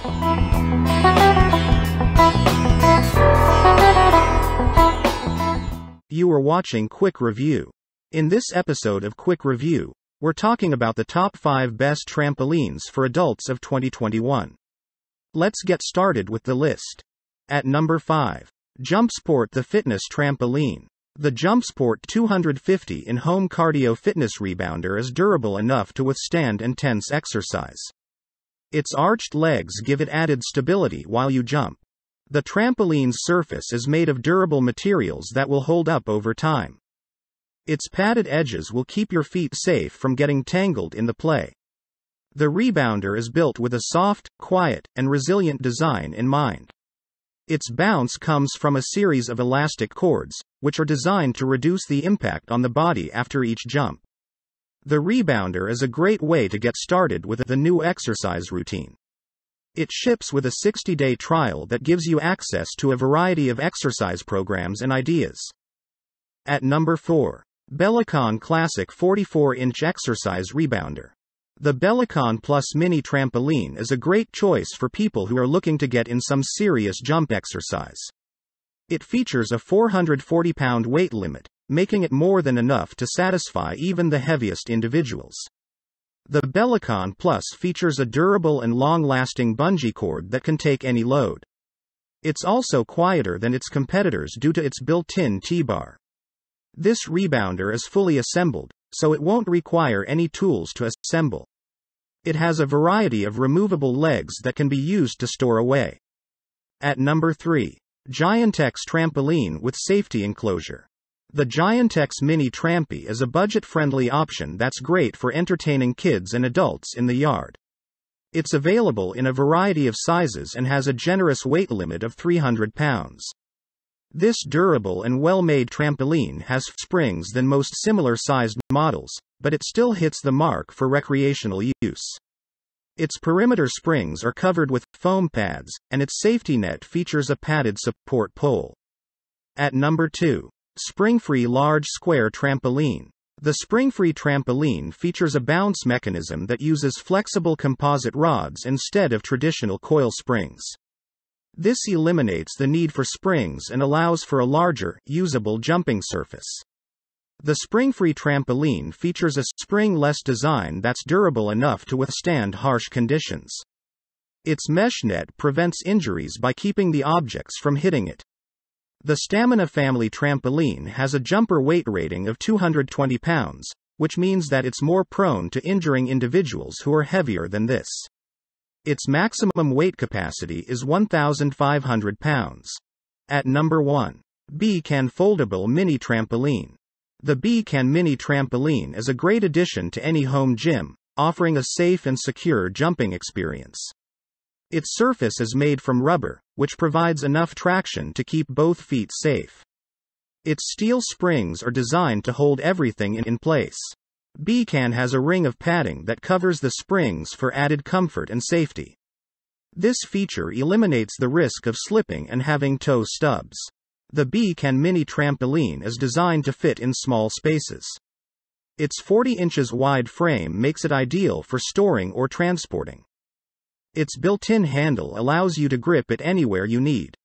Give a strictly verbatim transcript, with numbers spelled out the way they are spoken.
You are watching Quick Review. In this episode of Quick Review, we're talking about the top five best trampolines for adults of twenty twenty-one. Let's get started with the list. At number five. JumpSport the Fitness Trampoline. The JumpSport two fifty in-home cardio fitness rebounder is durable enough to withstand intense exercise. Its arched legs give it added stability while you jump. The trampoline's surface is made of durable materials that will hold up over time. Its padded edges will keep your feet safe from getting tangled in the play. The rebounder is built with a soft, quiet, and resilient design in mind. Its bounce comes from a series of elastic cords, which are designed to reduce the impact on the body after each jump. The rebounder is a great way to get started with the new exercise routine. It ships with a sixty-day trial that gives you access to a variety of exercise programs and ideas. At number four. bellicon Classic forty-four inch Exercise Rebounder. The bellicon Plus Mini Trampoline is a great choice for people who are looking to get in some serious jump exercise. It features a four hundred forty pound weight limit, making it more than enough to satisfy even the heaviest individuals. The bellicon Plus features a durable and long-lasting bungee cord that can take any load. It's also quieter than its competitors due to its built-in T-bar. This rebounder is fully assembled, so it won't require any tools to assemble. It has a variety of removable legs that can be used to store away. At number three. Giantex Trampoline with Safety Enclosure. The Giantex Mini Trampy is a budget-friendly option that's great for entertaining kids and adults in the yard. It's available in a variety of sizes and has a generous weight limit of three hundred pounds. This durable and well-made trampoline has springs than most similar-sized models, but it still hits the mark for recreational use. Its perimeter springs are covered with foam pads, and its safety net features a padded support pole. At number two. Springfree Large Square Trampoline. The Springfree trampoline features a bounce mechanism that uses flexible composite rods instead of traditional coil springs. This eliminates the need for springs and allows for a larger, usable jumping surface. The Springfree trampoline features a spring-less design that's durable enough to withstand harsh conditions. Its mesh net prevents injuries by keeping the objects from hitting it. The Stamina Family trampoline has a jumper weight rating of two hundred twenty pounds, which means that it's more prone to injuring individuals who are heavier than this. Its maximum weight capacity is one thousand five hundred pounds. At number one. B C A N Foldable Mini Trampoline. The B C A N Mini Trampoline is a great addition to any home gym, offering a safe and secure jumping experience. Its surface is made from rubber, which provides enough traction to keep both feet safe. Its steel springs are designed to hold everything in place. B C A N has a ring of padding that covers the springs for added comfort and safety. This feature eliminates the risk of slipping and having toe stubs. The B C A N Mini Trampoline is designed to fit in small spaces. Its forty inches wide frame makes it ideal for storing or transporting. Its built-in handle allows you to grip it anywhere you need.